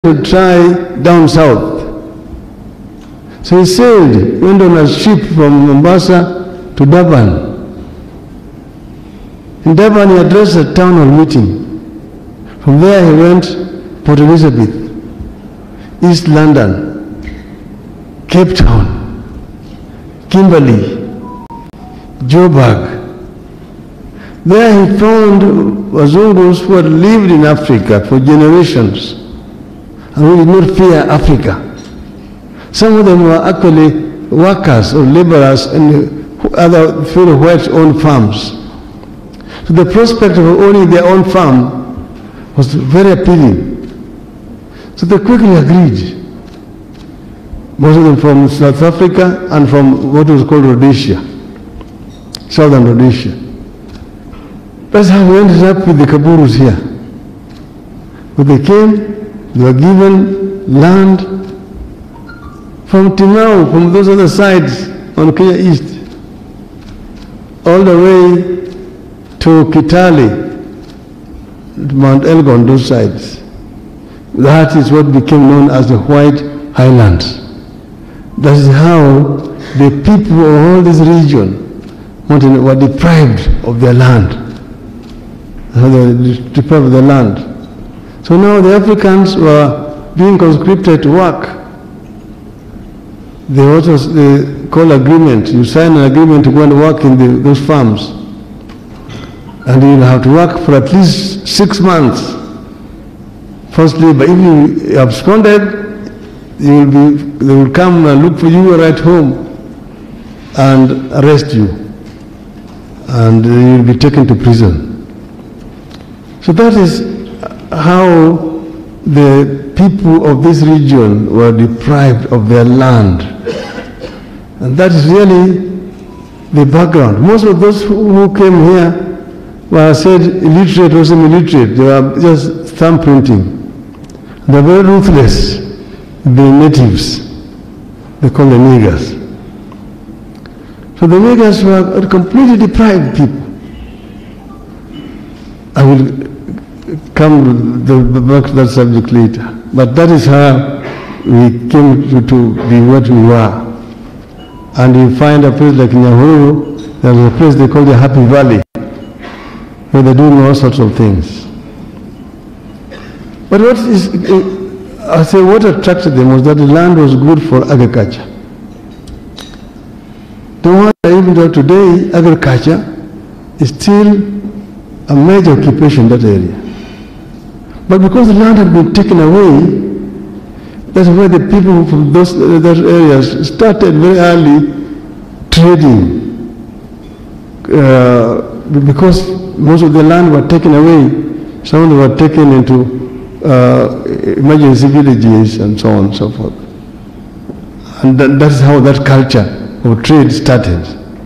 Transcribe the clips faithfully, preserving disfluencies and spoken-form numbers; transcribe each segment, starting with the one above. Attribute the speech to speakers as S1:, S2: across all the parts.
S1: to try down south. So he sailed, went on a ship from Mombasa to Durban. In Durban he addressed a town hall meeting. From there he went to Port Elizabeth, East London, Cape Town, Kimberley, Joburg. There he found Wazungus who had lived in Africa for generations and who did not fear Africa. Some of them were actually workers or laborers in other fellow whites owned farms. So the prospect of owning their own farm was very appealing. So they quickly agreed. Most of them from South Africa and from what was called Rhodesia, Southern Rhodesia. That's how we ended up with the Kaburus here. When they came, they were given land from Timau, from those other sides on Kenya East, all the way to Kitale, to Mount Elgon, those sides. That is what became known as the White Highlands. That is how the people of all this region were deprived of their land. They were deprived of their land. So now the Africans were being conscripted to work. They also they call agreement. You sign an agreement to go and work in the, those farms. And you'll have to work for at least six months. Firstly, but if you absconded, you will be, they will come and look for you right home and arrest you. And you will be taken to prison. So that is how the people of this region were deprived of their land. And that is really the background. Most of those who came here were said illiterate or semi-illiterate. They were just thumbprinting. They were very ruthless, the natives. They call them niggers. So the niggers were completely deprived people. I will come back to that subject later. But that is how we came to, to be what we were. And you find a place like Nyahururu, there is a place they call the Happy Valley, where they're doing all sorts of things. But what is, I say what attracted them was that the land was good for agriculture. Don't worry, even though today agriculture is still a major occupation in that area. But because the land had been taken away, that's why the people from those, those areas started very early trading. Uh, because most of the land were taken away, some of them were taken into uh, emergency villages and so on and so forth. And that, that's how that culture of trade started.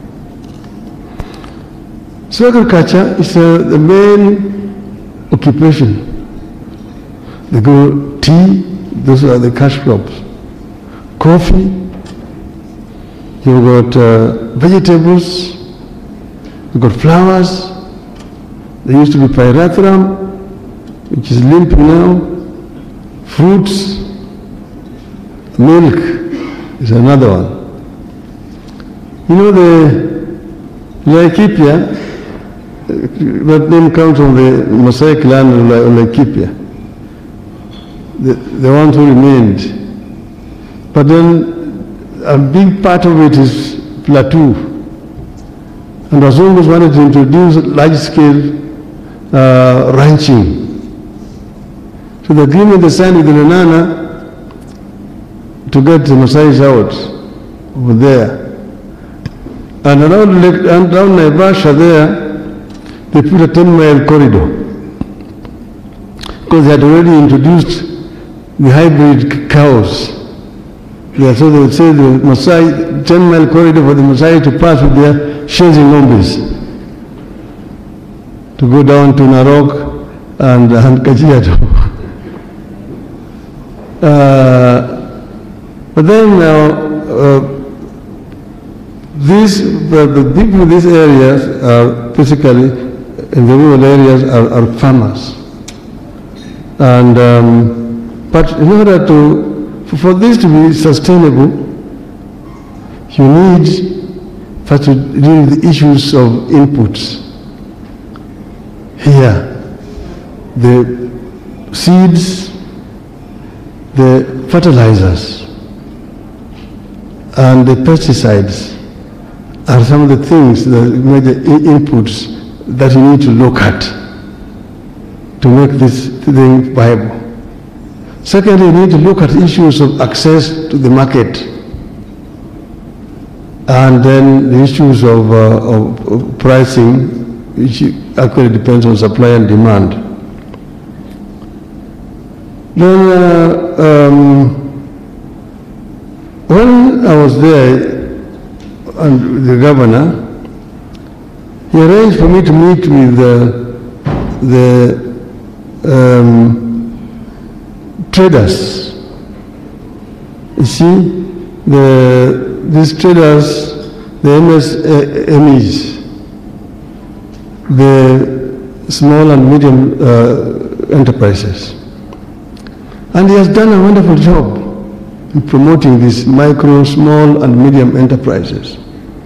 S1: So agriculture is uh, the main occupation. They grow tea, those are the cash crops. Coffee, you've got uh, vegetables, you've got flowers. There used to be pyrethrum, which is limping now. Fruits, milk is another one. You know the Laikipia, that name comes from the Mosaic land of Laikipia. The, the ones who remained. But then a big part of it is plateau. And Wazungus wanted to introduce large-scale uh, ranching. So the agreement they signed with the Lenana to get the Maasais out over there. And around, around Naivasha there, they put a ten-mile corridor. Because they had already introduced the hybrid cows. Yeah, so they would say the Maasai, ten mile corridor for the Maasai to pass with their Shenzi Ngombes, to go down to Narok and, and Kajiado. Uh, but then now, uh, these, uh, the people in these areas are basically, in the rural areas, are, are farmers. And um, But in order to, for this to be sustainable, you need first to deal with the issues of inputs. Here, the seeds, the fertilizers, and the pesticides are some of the things, the major inputs that you need to look at to make this thing viable. Secondly, you need to look at issues of access to the market, and then the issues of, uh, of, of pricing, which actually depends on supply and demand. Then, uh, um, when I was there, and the governor, he arranged for me to meet with uh, the um, traders. You see, the, these traders, the M S M Es, the small and medium uh, enterprises. And he has done a wonderful job in promoting these micro, small, and medium enterprises.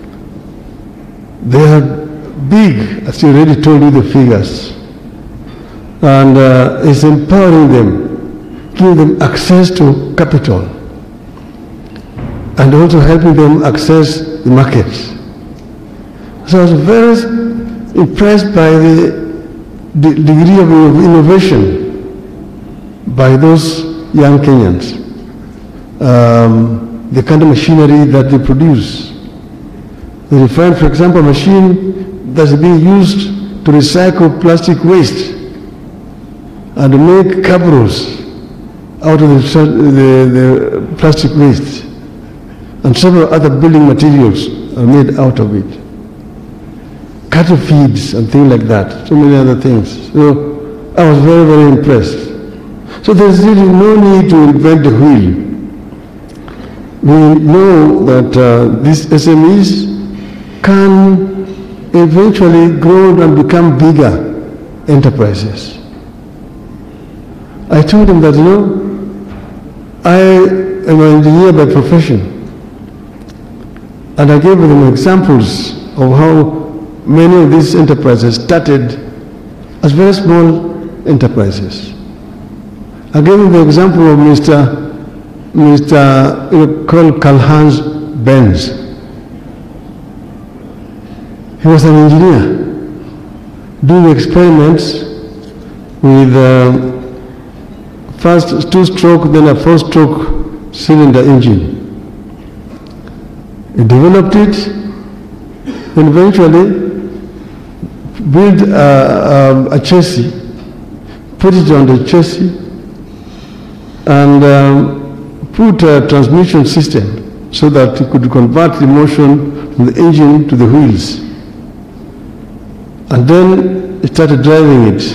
S1: They are big, as you already told you the figures, and uh, it's empowering them, giving them access to capital, and also helping them access the markets. So I was very impressed by the, the degree of innovation by those young Kenyans, um, the kind of machinery that they produce. They find, for example, a machine that's being used to recycle plastic waste and make cabros out of the, the, the plastic waste, and several other building materials are made out of it. Cattle feeds and things like that, so many other things. So I was very, very impressed. So there's really no need to invent the wheel. We know that uh, these S M Es can eventually grow and become bigger enterprises. I told him that, you know, I am an engineer by profession, and I gave them examples of how many of these enterprises started as very small enterprises. I gave him the example of Mister Mister You know, called Karl-Heinz Benz. He was an engineer doing experiments with uh, first two-stroke, then a four-stroke cylinder engine. He developed it, and eventually built a, a, a chassis, put it on the chassis, and um, put a transmission system so that it could convert the motion from the engine to the wheels. And then it started driving it.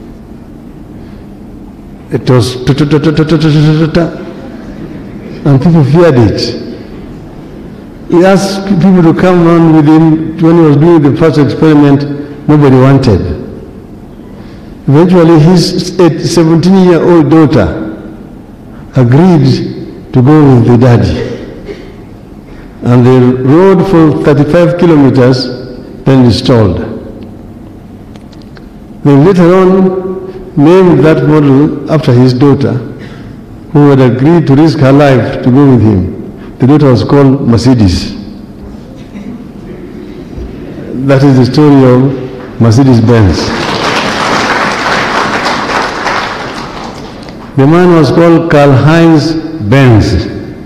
S1: It was ta ta ta ta ta ta ta ta ta, and people feared it. He asked people to come on with him. When he was doing the first experiment, nobody wanted. Eventually, his seventeen-year-old daughter agreed to go with the daddy. And they rode for thirty-five kilometers, then installed. Then later on, named that model after his daughter, who had agreed to risk her life to go with him. The daughter was called Mercedes. That is the story of Mercedes-Benz. The man was called Karl-Heinz Benz.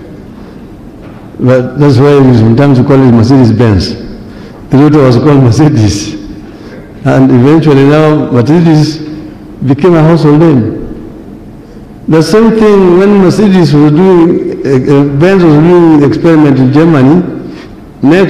S1: But that's why sometimes we call it Mercedes-Benz. The daughter was called Mercedes. And eventually now Mercedes became a household name. The same thing when Mercedes was doing, uh, Benz was doing the experiment in Germany. Next